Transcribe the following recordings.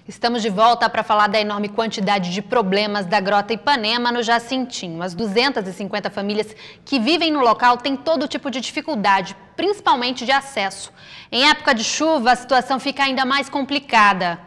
Estamos de volta para falar da enorme quantidade de problemas da Grota Ipanema no Jacintinho. As 250 famílias que vivem no local têm todo tipo de dificuldade, principalmente de acesso. Em época de chuva, a situação fica ainda mais complicada.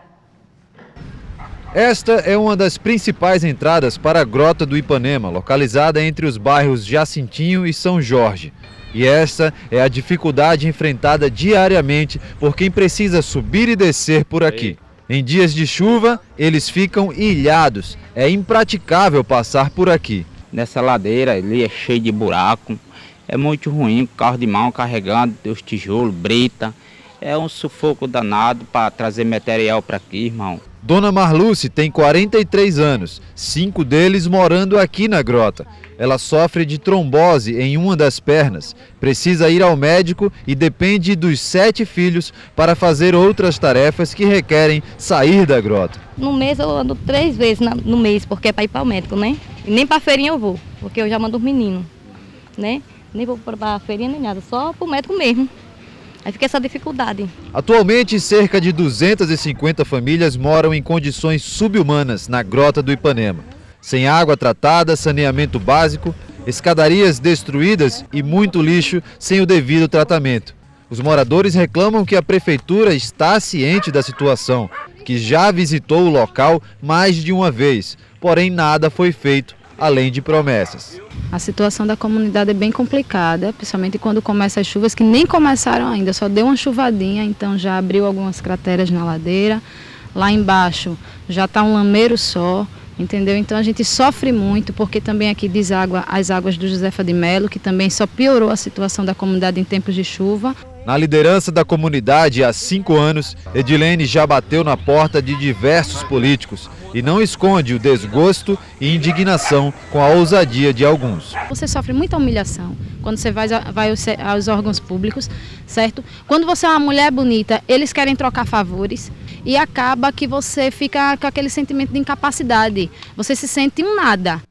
Esta é uma das principais entradas para a Grota do Ipanema, localizada entre os bairros Jacintinho e São Jorge. E essa é a dificuldade enfrentada diariamente por quem precisa subir e descer por aqui. Em dias de chuva, eles ficam ilhados. É impraticável passar por aqui. Nessa ladeira ali é cheio de buraco. É muito ruim, carro de mão carregando os tijolos, brita. É um sufoco danado para trazer material para aqui, irmão. Dona Marluce tem 43 anos, 5 deles morando aqui na grota. Ela sofre de trombose em uma das pernas, precisa ir ao médico e depende dos 7 filhos para fazer outras tarefas que requerem sair da grota. No mês eu ando 3 vezes no mês, porque é para ir para o médico, né? E nem para a feirinha eu vou, porque eu já mando os meninos, né? Nem vou para a feirinha nem nada, só para o médico mesmo. Aí fica essa dificuldade. Atualmente, cerca de 250 famílias moram em condições subhumanas na Grota do Ipanema. Sem água tratada, saneamento básico, escadarias destruídas e muito lixo sem o devido tratamento. Os moradores reclamam que a prefeitura está ciente da situação, que já visitou o local mais de uma vez, porém nada foi feito, além de promessas. A situação da comunidade é bem complicada, principalmente quando começam as chuvas, que nem começaram ainda, só deu uma chuvadinha, então já abriu algumas crateras na ladeira. Lá embaixo já está um lameiro só, entendeu? Então a gente sofre muito, porque também aqui deságua as águas do Josefa de Melo, que também só piorou a situação da comunidade em tempos de chuva. Na liderança da comunidade há 5 anos, Edilene já bateu na porta de diversos políticos e não esconde o desgosto e indignação com a ousadia de alguns. Você sofre muita humilhação quando você vai aos órgãos públicos, certo? Quando você é uma mulher bonita, eles querem trocar favores e acaba que você fica com aquele sentimento de incapacidade. Você se sente um nada.